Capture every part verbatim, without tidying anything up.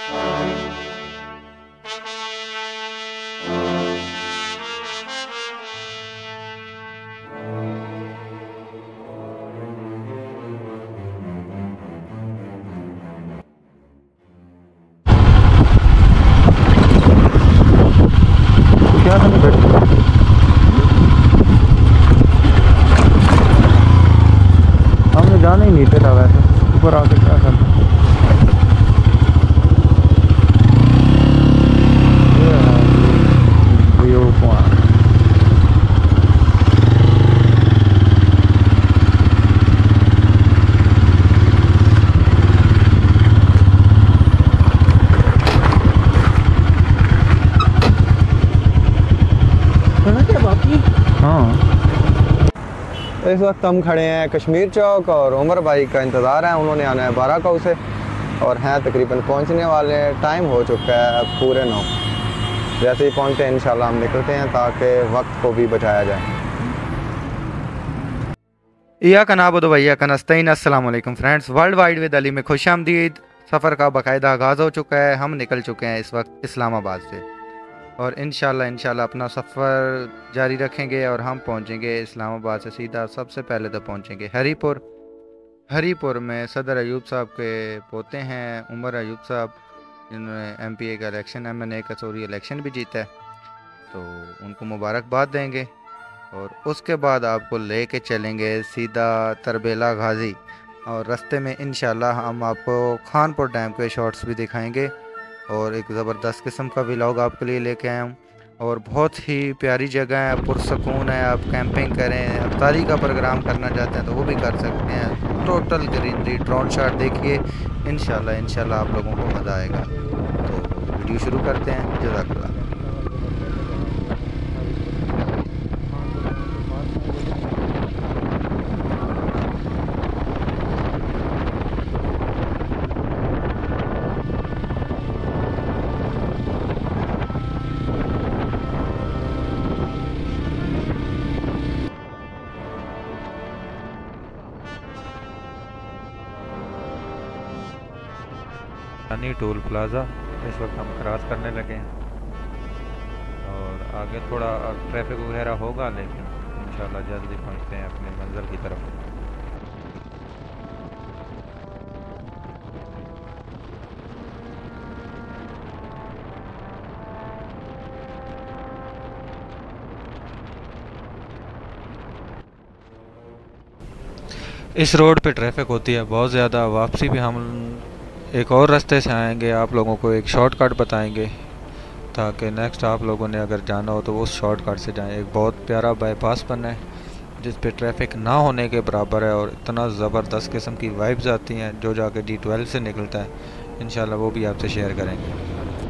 क्या हमने जाना ही नहीं था वैसे, ऊपर आके क्या करना। व्यू पॉइंट क्या बाकी। हाँ, इस वक्त हम खड़े हैं कश्मीर चौक और उमर भाई का इंतज़ार है। उन्होंने आना है बारह काऊ से और हैं तकरीबन पहुंचने वाले हैं। टाइम हो चुका है पूरे नौ। जैसे ही पहुंचते हैं इंशाल्लाह हम निकलते हैं ताकि वक्त को भी बचाया जाए। या कनाबुद भैया कनस्तीन। अस्सलाम वालेकुम friends, world wide with Ali में खुश आमदीद। सफ़र का बाकायदा आगाज़ हो चुका है। हम निकल चुके हैं इस वक्त इस्लामाबाद से और इंशाल्लाह इंशाल्लाह अपना सफ़र जारी रखेंगे और हम पहुंचेंगे इस्लामाबाद से सीधा। सबसे पहले तो पहुंचेंगे हरीपुर। हरीपुर में सदर अयूब साहब के पोते हैं उमर अयूब साहब, जिन्होंने एम पी ए का इलेक्शन एम एन ए का सॉरी इलेक्शन भी जीता है, तो उनको मुबारकबाद देंगे। और उसके बाद आपको लेके चलेंगे सीधा तर्बेला ghaazi और रास्ते में इंशाल्लाह हम आपको खानपुर डैम के शॉट्स भी दिखाएंगे और एक ज़बरदस्त किस्म का व्लॉग आपके लिए लेके आया हूँ। और बहुत ही प्यारी जगह है, पुरसकून है। आप कैंपिंग करें, अफ्तारी का प्रोग्राम करना चाहते हैं तो वो भी कर सकते हैं। टोटल ग्रीनरी, ड्रोन शॉट देखिए। इंशाल्लाह इंशाल्लाह आप लोगों को मज़ा आएगा। तो वीडियो शुरू करते हैं। जज़ाकल्लाह। टोल प्लाज़ा इस वक्त हम क्रॉस करने लगे हैं और आगे थोड़ा ट्रैफिक वगैरह होगा, लेकिन इंशाल्लाह जल्दी पहुंचते हैं अपने मंजिल की तरफ। इस रोड पे ट्रैफिक होती है बहुत ज़्यादा। वापसी भी हम एक और रास्ते से आएंगे, आप लोगों को एक शॉर्टकट बताएंगे ताकि नेक्स्ट आप लोगों ने अगर जाना हो तो उस शॉर्टकट से जाएं। एक बहुत प्यारा बाईपास बना है जिस पे ट्रैफिक ना होने के बराबर है और इतना ज़बरदस्त किस्म की वाइब्स आती हैं जो जाके डी ट्वेल्व से निकलता है। इंशाल्लाह वो भी आपसे शेयर करेंगे।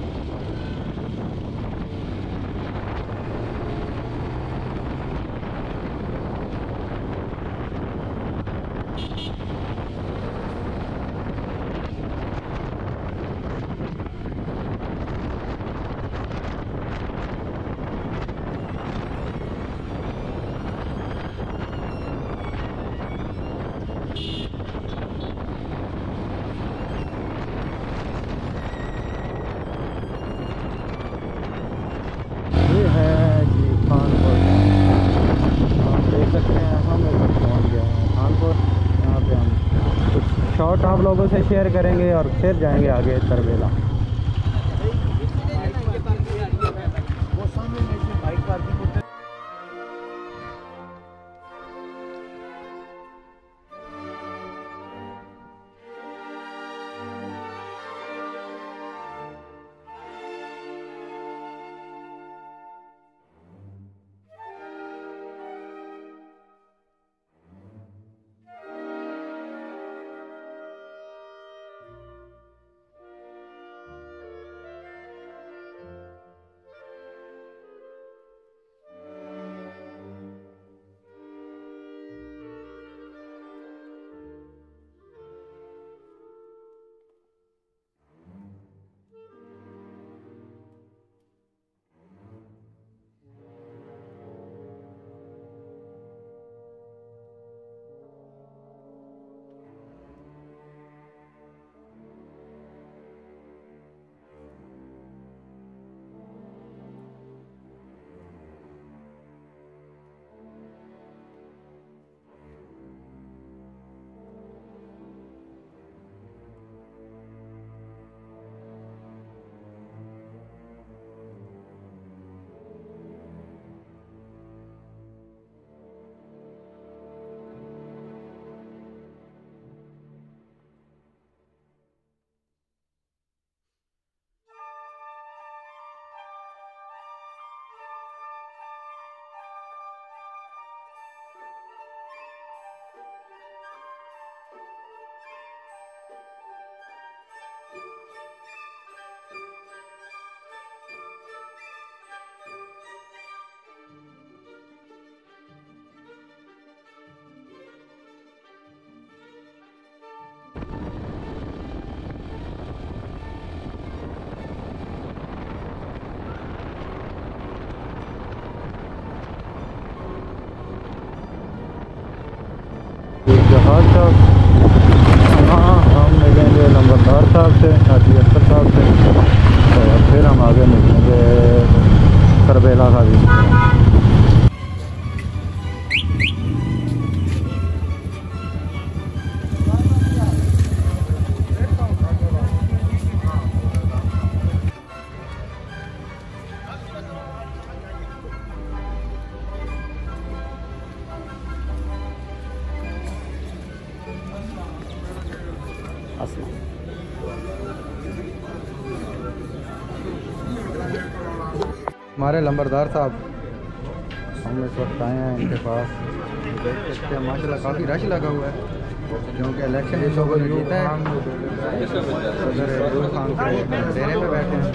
शॉट आप लोगों से शेयर करेंगे और फिर जाएंगे आगे तरबेला। नंबरदार साहब, हाँ हम मिलेंगे नंबरदार साहब से, हाजी अख्तर साहब से, और फिर हम आगे मिलेंगे तर्बेला ग़ाज़ी। हमारे लंबरदार साहब, हम इस वक्त आए हैं इनके पास। देख सकते हैं माशाल्लाह काफ़ी रश लगा हुआ है, क्योंकि इलेक्शन इस लोगों ने जीता है। सदर इमरान खान के डेरे में बैठे हैं।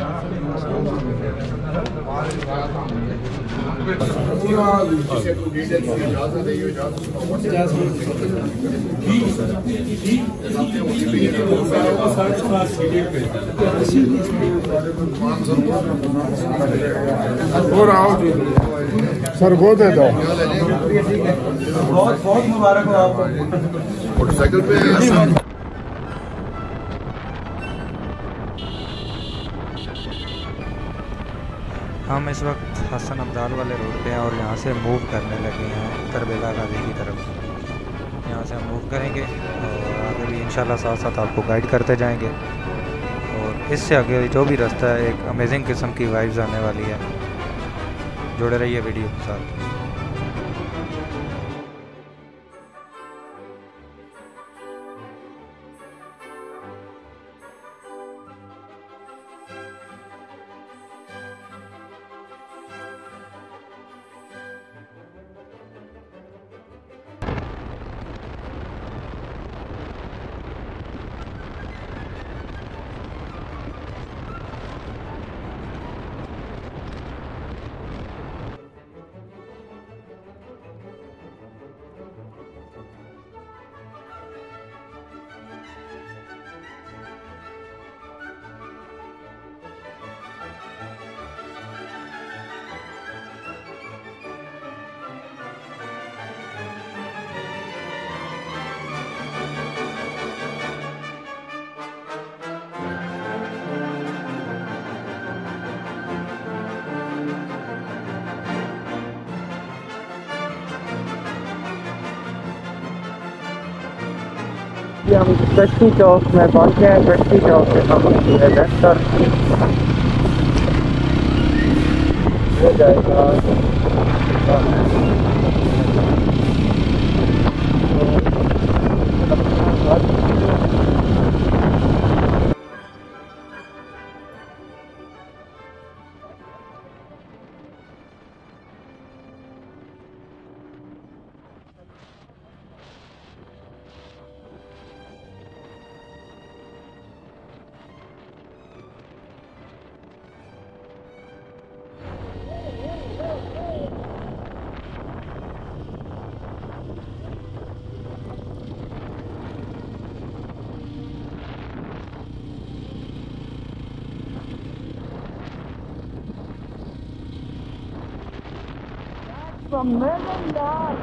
और आओ जी सर वो दे दो। बहुत बहुत मुबारक हो आपको। मोटरसाइकिल पे हम इस वक्त हसन अब्दाल वाले रोड पे हैं और यहाँ से मूव करने लगे हैं तर्बेला ग़ाज़ी की तरफ। यहाँ से हम मूव करेंगे और आगे भी इंशाल्लाह साथ साथ आपको गाइड करते जाएंगे। और इससे आगे जो भी रास्ता है एक अमेजिंग किस्म की वाइब्स आने वाली है। जुड़े रहिए वीडियो के साथ। ये हम कश्ती चौक में पहुँच गए हैं। कश्ती चौक से हम लेफ्ट पर हो जाएगा। From Melendar.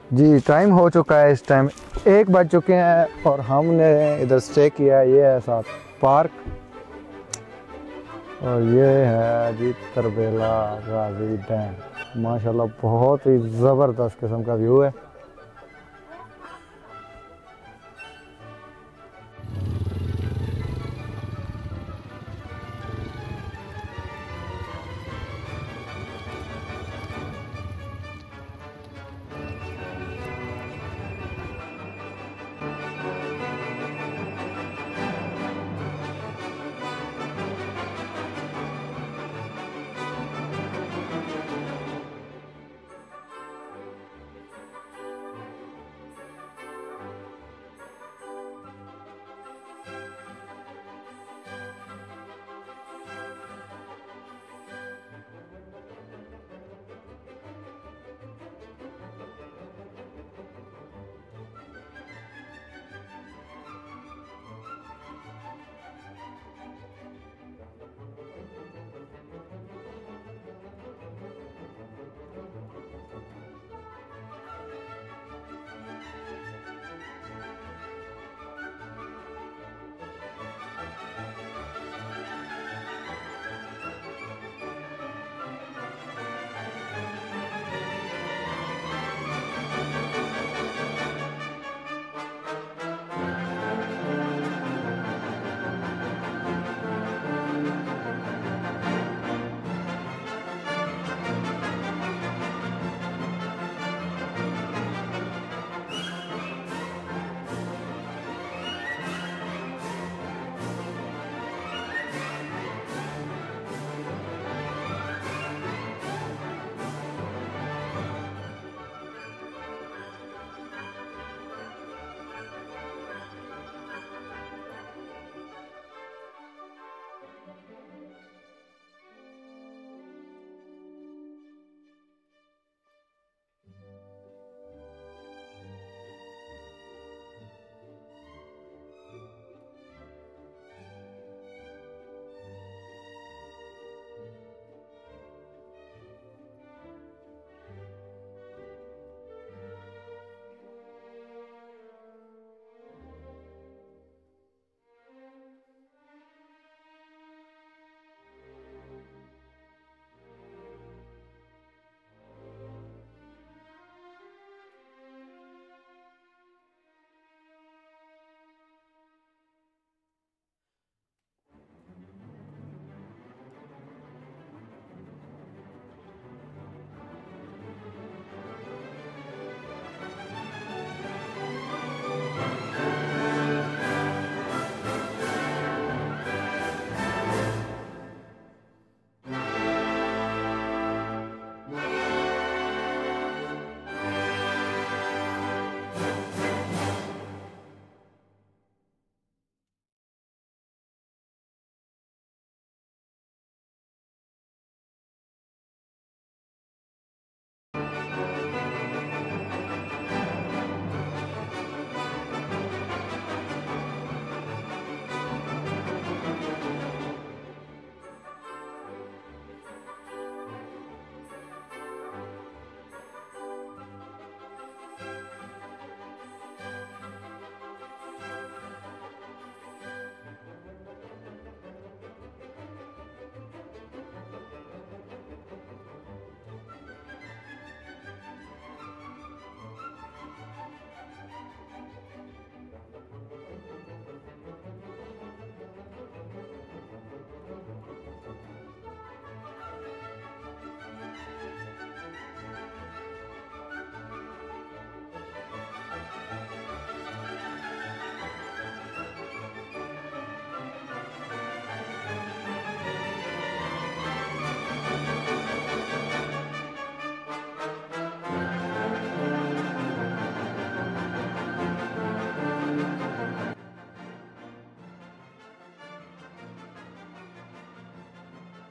जी टाइम हो चुका है, इस टाइम एक बज चुके हैं और हमने इधर स्टे किया है। ये है साथ पार्क और ये है जी तर्बेला ghaazi डैम। माशाल्लाह बहुत ही ज़बरदस्त किस्म का व्यू है।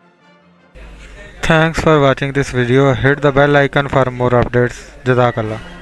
Thanks for watching this video. Hit the bell icon for more updates. Jazakallah.